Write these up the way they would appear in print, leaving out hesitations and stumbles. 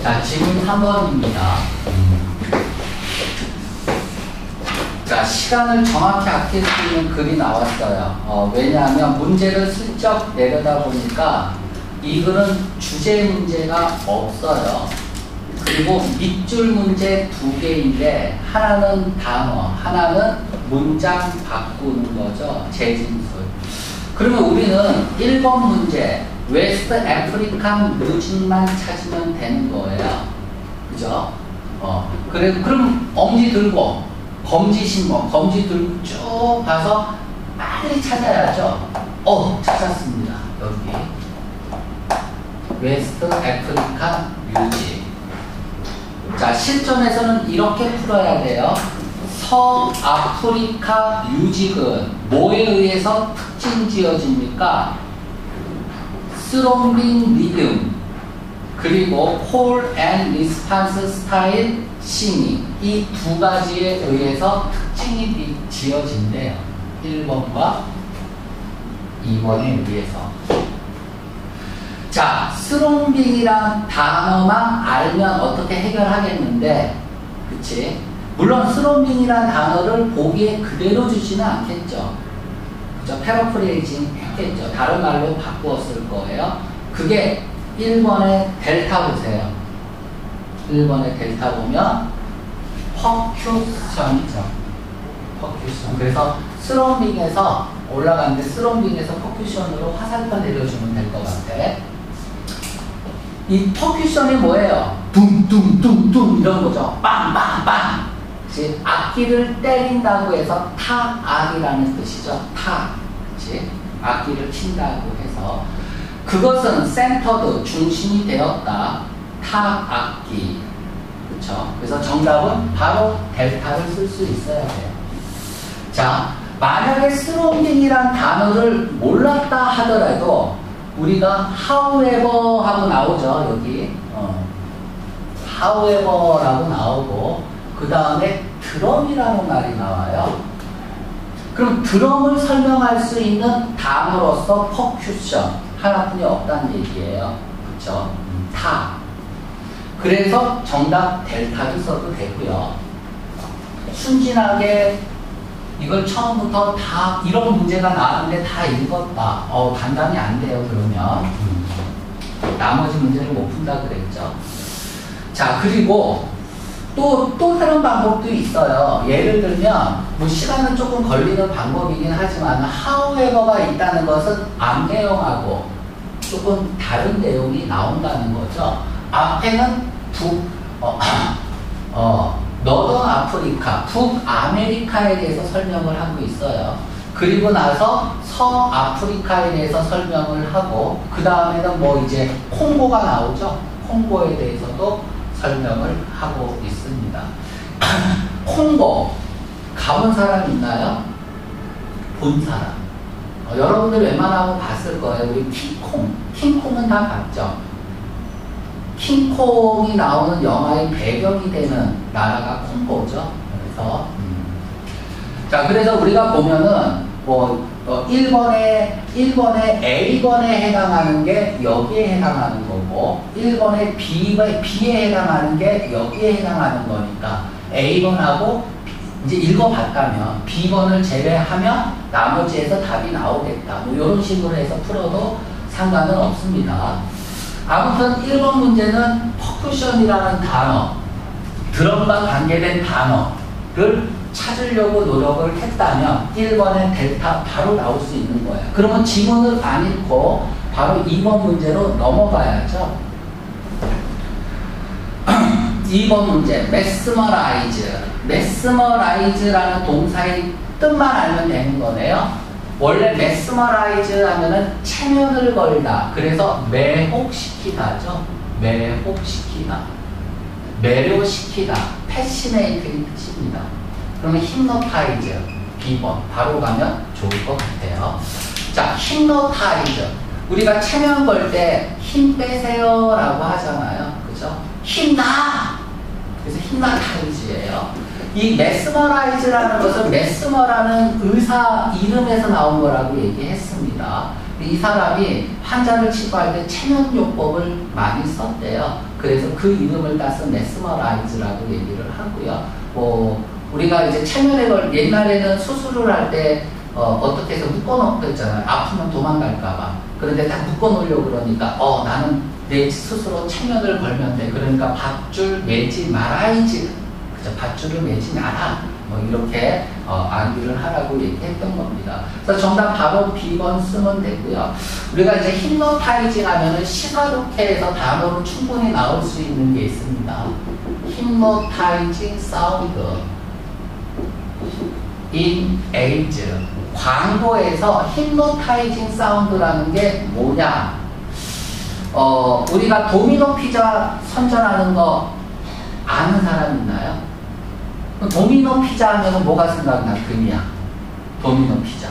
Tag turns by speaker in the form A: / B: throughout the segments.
A: 자, 질문 3번입니다. 자, 시간을 정확히 아낄 수 있는 글이 나왔어요. 왜냐하면 문제를 슬쩍 내려다 보니까 이 글은 주제 문제가 없어요. 그리고 밑줄 문제 2개인데 하나는 단어, 하나는 문장 바꾸는 거죠. 재진술. 그러면 우리는 1번 문제 웨스트 애프리칸 뮤직만 찾으면 되는 거예요. 그죠? 그럼 엄지 들고 검지신문, 검지 들고 쭉 가서 빨리 찾아야죠. 찾았습니다. 여기 웨스트 애프리칸 뮤직. 자, 실전에서는 이렇게 풀어야 돼요. 서아프리카 뮤직은 뭐에 의해서 특징 지어집니까? 스롱빙 리듬 그리고 콜 앤 리스판스 스타일 싱잉 이 두 가지에 의해서 특징이 지어진대요. 1번과 2번에 의해서. 자, 스롱빙이란 단어만 알면 어떻게 해결하겠는데, 그치? 물론 스롱빙이란 단어를 보기에 그대로 주지는 않겠죠. 그죠? 패러프레이징 했겠죠. 다른 말로 바꾸었을 거예요. 그게 1번의 델타 보세요. 1번의 델타 보면 퍼큐션이죠. 퍼큐션. 그래서 스롱빙에서 올라가는데 스롱빙에서 퍼큐션으로 화살표 내려주면 될 것 같아. 이 퍼큐션이 뭐예요? 둥둥둥둥 이런 거죠. 빵빵빵. 그치? 악기를 때린다고 해서 타악이라는 뜻이죠. 타. 그치? 악기를 친다고 해서. 그것은 센터드, 중심이 되었다. 타악기. 그쵸? 그래서 정답은 바로 델타를 쓸 수 있어야 돼요. 자, 만약에 스롱빙이란 단어를 몰랐다 하더라도 우리가 however 하고 나오죠. 여기 however라고 나오고 그 다음에 드럼이라는 말이 나와요. 그럼 드럼을 설명할 수 있는 단어로서 퍼큐션 하나뿐이 없다는 얘기예요. 그쵸? 타. 그래서 정답 델타를 써도 되고요. 순진하게 이걸 처음부터 다 이런 문제가 나왔는데 다 읽었다. 간단히 안 돼요. 그러면 나머지 문제를 못 푼다 그랬죠. 자, 그리고 또 다른 방법도 있어요. 예를 들면 뭐 시간은 조금 걸리는 방법이긴 하지만 however가 있다는 것은 앞 내용하고 조금 다른 내용이 나온다는 거죠. 앞에는 너던 아프리카, 북아메리카에 대해서 설명을 하고 있어요. 그리고 나서 서아프리카에 대해서 설명을 하고 그 다음에는 뭐 이제 콩고가 나오죠. 콩고에 대해서도 설명을 하고 있습니다. 콩고 가본 사람 있나요? 본 사람. 여러분들 웬만하면 봤을 거예요. 우리 킹콩은 다 봤죠. 킹콩이 나오는 영화의 배경이 되는 나라가 콩고죠. 그래서 자, 그래서 우리가 보면은 뭐 1번에 A번에 해당하는 게 여기에 해당하는 거고 1번에 B에 해당하는 게 여기에 해당하는 거니까 A번하고 이제 읽어봤다면 B번을 제외하면 나머지에서 답이 나오겠다. 뭐 이런 식으로 해서 풀어도 상관은 없습니다. 아무튼 1번 문제는 퍼쿠션이라는 단어, 드럼과 관계된 단어를 찾으려고 노력을 했다면 1번의 델타 바로 나올 수 있는 거예요. 그러면 지문을 안 읽고 바로 2번 문제로 넘어가야죠. 2번 문제, mesmerize라는 동사의 뜻만 알면 되는 거네요. 원래 mesmerize 하면은 체면을 걸다. 그래서 매혹시키다죠. 매혹시키다. 매료시키다. 패시네이트의 뜻입니다. 그러면 hypnotize, B번. 바로 가면 좋을 것 같아요. 자, hypnotize. 우리가 체면 걸 때 힘 빼세요 라고 하잖아요. 그죠? 힘나! 그래서 hypnotize예요. 이 mesmerize라는 것은 메스머라는 의사 이름에서 나온 거라고 얘기했습니다. 이 사람이 환자를 치료할 때 체면요법을 많이 썼대요. 그래서 그 이름을 따서 메스머라이즈라고 얘기를 하고요. 우리가 이제 체면에 옛날에는 수술을 할 때 어떻게 해서 묶어놓고 했잖아요. 아프면 도망갈까봐. 그런데 딱 묶어놓으려고 그러니까 나는 내 스스로 체면을 걸면 돼. 그러니까 밧줄 매지 말아야지. 그죠? 밧줄을 매지 마라. 이렇게 암기를 하라고 얘기했던 겁니다. 그래서 정답 바로 B번 쓰면 되고요. 우리가 이제 히프노타이징 하면은 시사독해에서 단어로 충분히 나올 수 있는 게 있습니다. 히프노타이징 사운드 in ads. 광고에서 히프노타이징 사운드라는 게 뭐냐? 우리가 도미노 피자 선전하는 거 아는 사람 있나요? 도미노 피자 하면 뭐가 생각나? 금이야. 도미노 피자.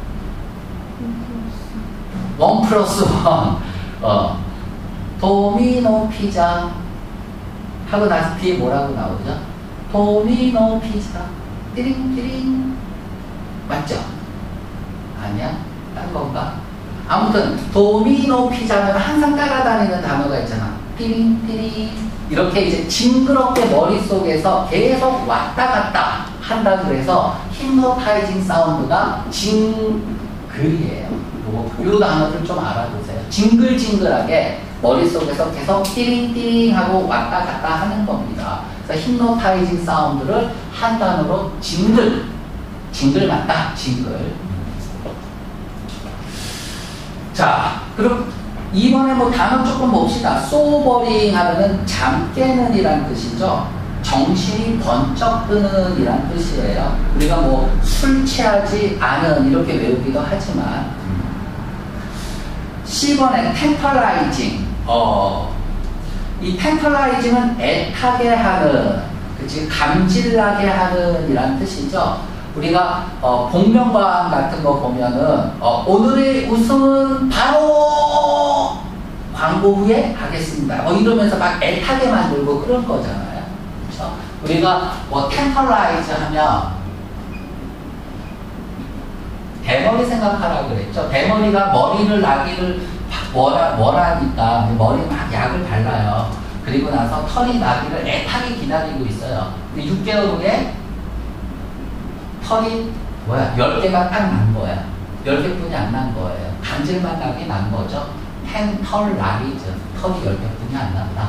A: 1+1. 도미노 피자. 하고 나서 뒤에 뭐라고 나오죠? 도미노 피자. 띠링띠링. 맞죠? 아니야? 딴 건가? 아무튼 도미노 피자는 항상 따라다니는 단어가 있잖아. 띠링띠링. 이렇게 이제 징그럽게 머릿속에서 계속 왔다 갔다 한다 그래서 히프노타이징 사운드가 징글이에요. 요 단어를 좀 알아두세요. 징글징글하게 머릿속에서 계속 띠링띠링 하고 왔다 갔다 하는 겁니다. 그래서 히프노타이징 사운드를 한 단어로 징글 맞다. 징글. 자, 그럼 이번에 단어 조금 봅시다. 소버링 하면은 잠 깨는 이란 뜻이죠. 정신이 번쩍 드는 이란 뜻이에요. 우리가 술 취하지 않은 이렇게 외우기도 하지만 10번에 텐터라이징. 이 텐터라이징은 애타게 하는, 그치? 감질나게 하는 이란 뜻이죠. 우리가 복면가왕 같은 거 보면은 오늘의 우승은 바로 광고 후에 하겠습니다. 이러면서 막 애타게 만들고 그런 거잖아요. 그렇죠? 우리가 텐터라이즈 하면 대머리 생각하라고 그랬죠. 대머리가 머리를 나기를 원하니까 머리 막 약을 발라요. 그리고 나서 털이 나기를 애타게 기다리고 있어요. 근데 6개월 후에 털이 10개가 딱 난 거야. 10개뿐이 안 난 거예요. 간질만 나게 난 거죠. 텐털라리즈. 털이 10개뿐이 안 난다.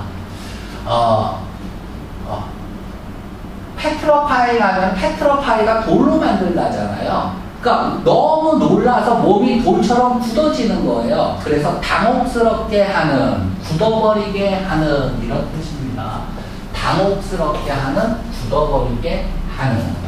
A: 페트로파이 하면 페트로파이가 돌로 만들라잖아요. 그러니까 너무 놀라서 몸이 돌처럼 굳어지는 거예요. 그래서 당혹스럽게 하는, 굳어버리게 하는 이런 뜻입니다. 당혹스럽게 하는, 굳어버리게 하는.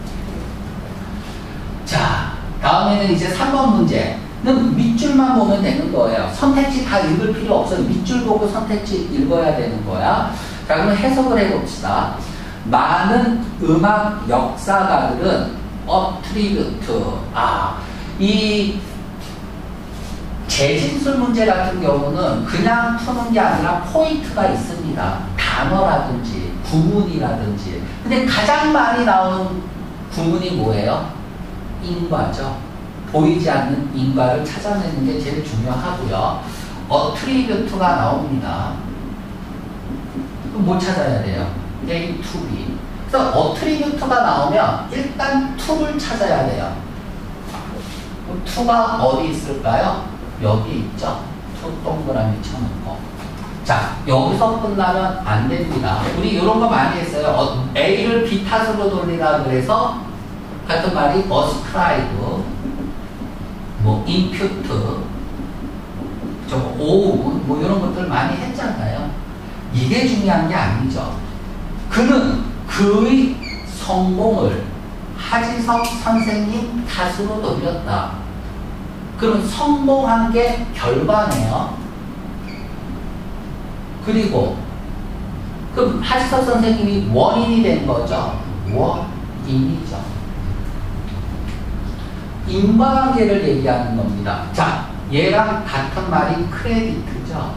A: 자, 다음에는 이제 3번 문제는 밑줄만 보면 되는 거예요. 선택지 다 읽을 필요 없어요. 밑줄 보고 선택지 읽어야 되는 거야. 자, 그럼 해석을 해봅시다. 많은 음악 역사가들은 어트리뷰트. 이 재진술 문제 같은 경우는 그냥 푸는 게 아니라 포인트가 있습니다. 단어라든지 구문이라든지. 근데 가장 많이 나오는 구문이 뭐예요? 인과죠. 보이지 않는 인과를 찾아내는 게 제일 중요하고요. 어트리뷰트가 나옵니다. 그럼 뭐 찾아야 돼요? A to B. 그래서 어트리뷰트가 나오면 일단 to를 찾아야 돼요. 그럼 to가 어디 있을까요? 여기 있죠. to 동그라미 쳐놓고. 자, 여기서 끝나면 안 됩니다. 우리 이런 거 많이 했어요. A를 B 탓으로 돌리라 그래서 같은 말이 ascribe, impute, own, 이런 것들 많이 했잖아요. 이게 중요한 게 아니죠. 그는 그의 성공을 하지석 선생님 탓으로 돌렸다. 그럼 성공한 게 결과네요. 그리고 그럼 하지석 선생님이 원인이 된 거죠. 원인이죠. 인과관계를 얘기하는 겁니다. 자, 얘랑 같은 말이 크레디트죠.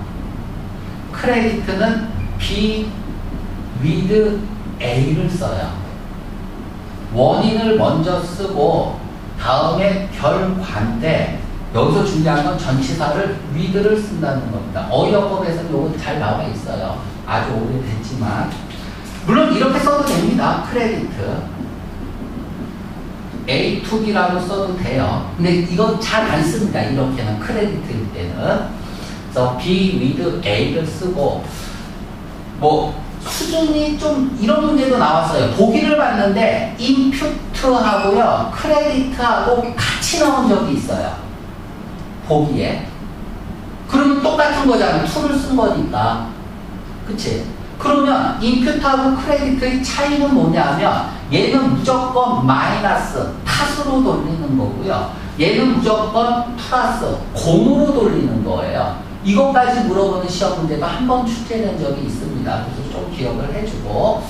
A: 크레디트는 B with A를 써요. 원인을 먼저 쓰고 다음에 결과인데 여기서 중요한 건 전치사를 with를 쓴다는 겁니다. 어휘어법에서는 이거 잘 나와 있어요. 아주 오래됐지만. 물론 이렇게 써도 됩니다. 크레디트. A to B라고 써도 돼요. 근데 이건 잘 안 씁니다. 이렇게는 크레디트일 때는. 그래서 B with A를 쓰고 뭐 수준이 좀 이런 문제도 나왔어요. 보기를 봤는데 인퓨트하고요 크레디트하고 같이 나온 적이 있어요. 보기에. 그러면 똑같은 거잖아요. to를 쓴 거니까. 그치? 그러면 인퓨트하고 크레디트의 차이는 뭐냐면 얘는 무조건 마이너스 탓으로 돌리는 거고요. 얘는 무조건 플러스 공으로 돌리는 거예요. 이것까지 물어보는 시험 문제가 한 번 출제된 적이 있습니다. 그래서 좀 기억을 해주고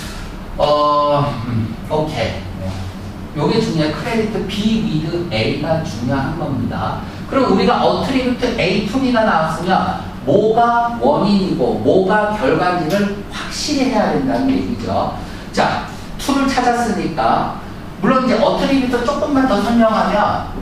A: 오케이. 요게 중요해요. 크레디트 B with A가 중요한 겁니다. 그럼 우리가 어트리뷰트 A to B가 나왔으면 뭐가 원인이고 뭐가 결과인지를 확실히 해야 된다는 얘기죠. 자, to를 찾았으니까 물론 이제 어트리뷰트 조금만 더 설명하면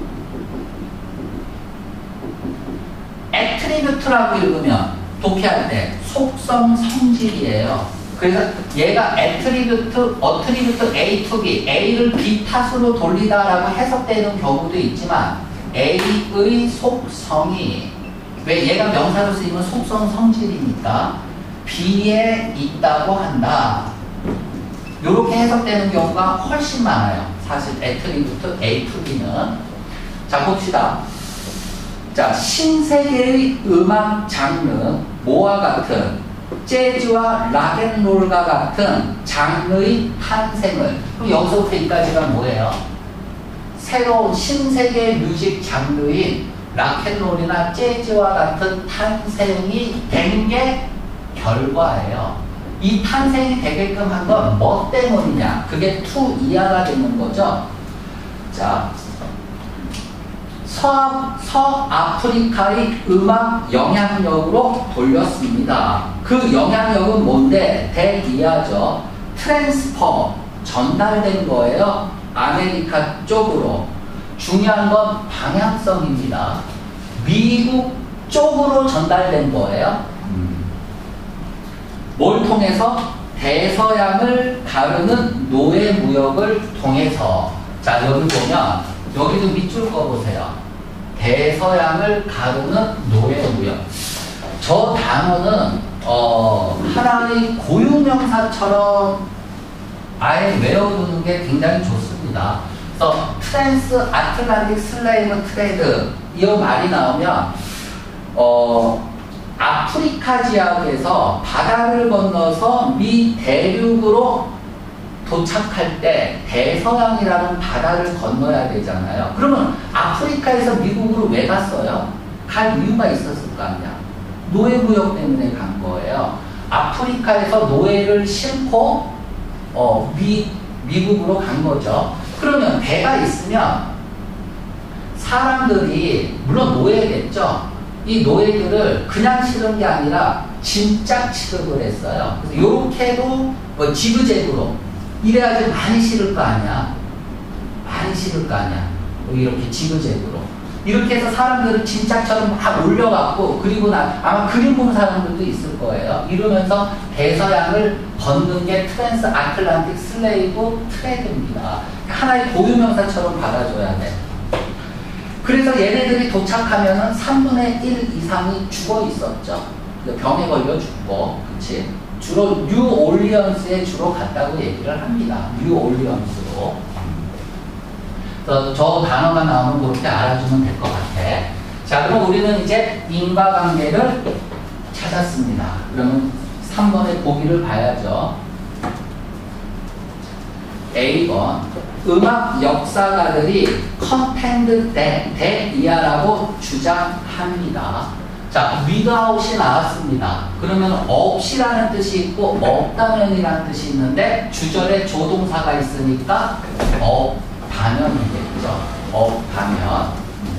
A: 애트리뷰트라고 읽으면 독해할 때 속성 성질이에요. 그래서 얘가 어트리뷰트 A to B, A를 B 탓으로 돌리다라고 해석되는 경우도 있지만 A의 속성이 왜 얘가 명사로 쓰이면 속성 성질이니까 B에 있다고 한다. 이렇게 해석되는 경우가 훨씬 많아요. 사실 애트리뷰트 A to B는. 자, 봅시다. 자, 신세계의 음악 장르, 뭐와 같은 재즈와 락앤롤과 같은 장르의 탄생을. 그럼 여기서부터 여기까지가 뭐예요? 새로운 신세계 뮤직 장르인 락앤롤이나 재즈와 같은 탄생이 된 게 결과예요. 이 탄생이 되게끔 한 건 뭐 때문이냐? 그게 to 이하가 되는 거죠. 자, 서아프리카의 음악 영향력으로 돌렸습니다. 그 영향력은 뭔데? 대이하죠. 트랜스퍼, 전달된 거예요. 아메리카 쪽으로. 중요한 건 방향성입니다. 미국 쪽으로 전달된 거예요. 뭘 통해서? 대서양을 가르는 노예무역을 통해서. 자, 여기 보면 여기도 밑줄 꺼보세요. 대서양을 가르는 노예무역. 저 단어는 하나의 고유명사처럼 아예 외워두는 게 굉장히 좋습니다. 그래서 트랜스 아틀란틱 슬레이브 트레이드 이 말이 나오면 아프리카 지역에서 바다를 건너서 미 대륙으로 도착할 때 대서양이라는 바다를 건너야 되잖아요. 그러면 아프리카에서 미국으로 왜 갔어요? 갈 이유가 있었을 거 아니야. 노예무역 때문에 간 거예요. 아프리카에서 노예를 싣고 미국으로 간 거죠. 그러면 배가 있으면 사람들이 물론 노예겠죠. 이 노예들을 그냥 실은 게 아니라 진짜 취급을 했어요. 그래서 요렇게도 지그재그로 이래야지 많이 실을 거 아니야. 많이 실을 거 아니야. 이렇게 지그재그로. 이렇게 해서 사람들을 진짜처럼 막 올려갖고, 그리고 아마 그림 본 사람들도 있을 거예요. 이러면서 대서양을 걷는 게 트랜스 아틀란틱 슬레이브 트레이드입니다. 하나의 고유명사처럼 받아줘야 돼. 그래서 얘네들이 도착하면은 3분의 1 이상이 죽어 있었죠. 병에 걸려 죽고, 그치? 주로 뉴올리언스에 주로 갔다고 얘기를 합니다. 뉴올리언스로. 저 단어가 나오면 그렇게 알아주면 될 것 같아. 자, 그럼 우리는 이제 인과관계를 찾았습니다. 그러면 3번의 보기를 봐야죠. A번 음악 역사가들이 컨텐드 대이하라고 주장합니다. 자, without이 나왔습니다. 그러면 없이라는 뜻이 있고 없다면이라는 뜻이 있는데 주절에 조동사가 있으니까 없다면이겠죠. 없다면.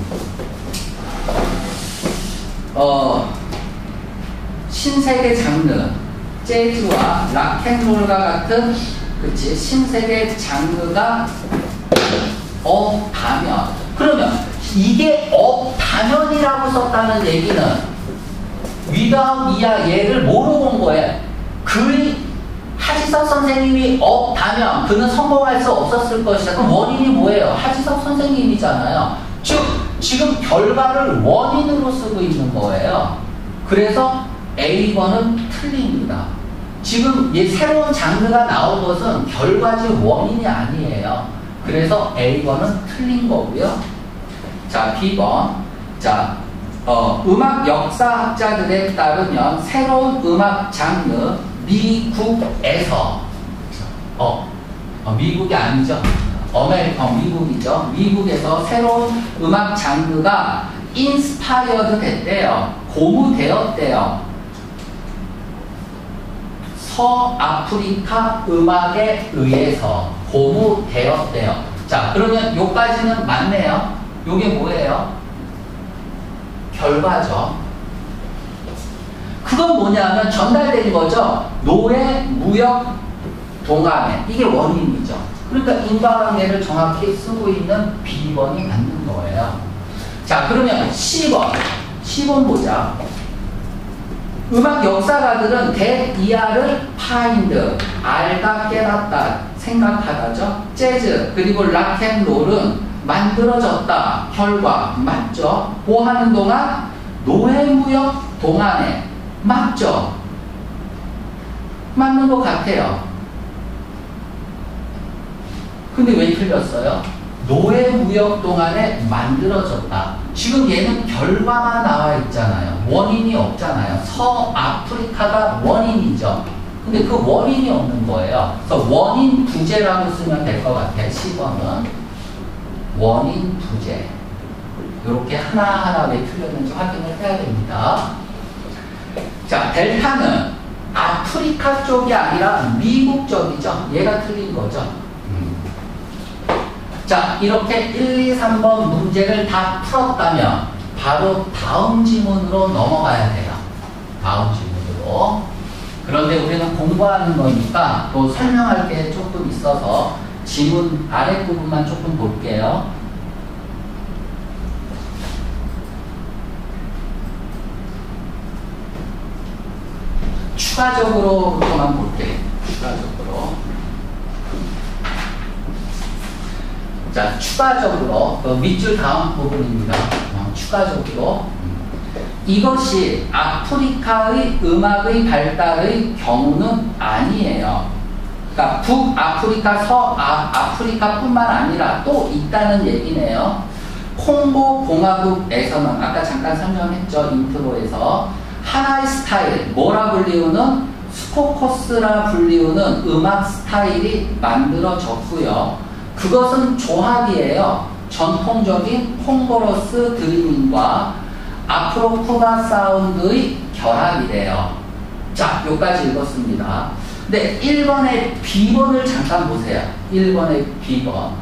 A: 신세계 장르, 재즈와 락앤롤과 같은 신세계 장르가 없다면. 그러면 이게 없다면이라고 썼다는 얘기는 without 이하 얘를 뭐로 본 거예요? 하지석 선생님이 없다면 그는 성공할 수 없었을 것이다. 그럼 원인이 뭐예요? 하지석 선생님이잖아요. 즉 지금 결과를 원인으로 쓰고 있는 거예요. 그래서 A번은 틀립니다. 지금 이 새로운 장르가 나온 것은 결과지 원인이 아니에요. 그래서 A번은 틀린 거고요. 자, B번. 자, 음악 역사학자들에 따르면 새로운 음악 장르 미국에서 미국이 아니죠. 미국이죠. 미국에서 새로운 음악 장르가 인스파이어드 됐대요. 고무되었대요. 서아프리카 음악에 의해서 고무되었대요. 자, 그러면 요까지는 맞네요. 요게 뭐예요? 결과죠. 그건 뭐냐면 전달된 거죠. 노예, 무역, 동감회. 이게 원인이죠. 그러니까 인과관계를 정확히 쓰고 있는 B번이 맞는 거예요. 자, 그러면 C번. C번 보자. 음악 역사가들은 that 이하를 find, 알다, 깨닫다, 생각하다죠. 재즈, 그리고 락앤롤은 만들어졌다. 결과, 맞죠? 뭐 하는 동안? 노예무역 동안에. 맞죠? 맞는 것 같아요. 근데 왜 틀렸어요? 노예무역 동안에 만들어졌다. 지금 얘는 결과만 나와 있잖아요. 원인이 없잖아요. 서아프리카가 원인이죠. 근데 그 원인이 없는 거예요. 그래서 원인 부재라고 쓰면 될 것 같아요. 10번은 원인 부재. 이렇게 하나하나 왜 틀렸는지 확인을 해야 됩니다. 자, 델타는 아프리카 쪽이 아니라 미국 쪽이죠. 얘가 틀린 거죠. 자, 이렇게 1, 2, 3번 문제를 다 풀었다면 바로 다음 지문으로 넘어가야 돼요. 다음 지문으로. 그런데 우리는 공부하는 거니까 또 설명할 게 조금 있어서 지문 아랫부분만 조금 볼게요. 추가적으로만 볼게요. 추가적으로. 자, 추가적으로 그 밑줄 다음 부분입니다. 추가적으로 이것이 아프리카의 음악의 발달의 경우는 아니에요. 그러니까 북아프리카, 서아프리카뿐만 아니라 또 있다는 얘기네요. 콩고 공화국에서는 아까 잠깐 설명했죠. 인트로에서 하나의 스타일, 뭐라 불리우는 스코커스라 불리우는 음악 스타일이 만들어졌고요. 그것은 조합이에요. 전통적인 콩고러스 드리밍과 아프로쿠바 사운드의 결합이래요. 자, 여기까지 읽었습니다. 근데 1번의 B번을 잠깐 보세요. 1번의 B번.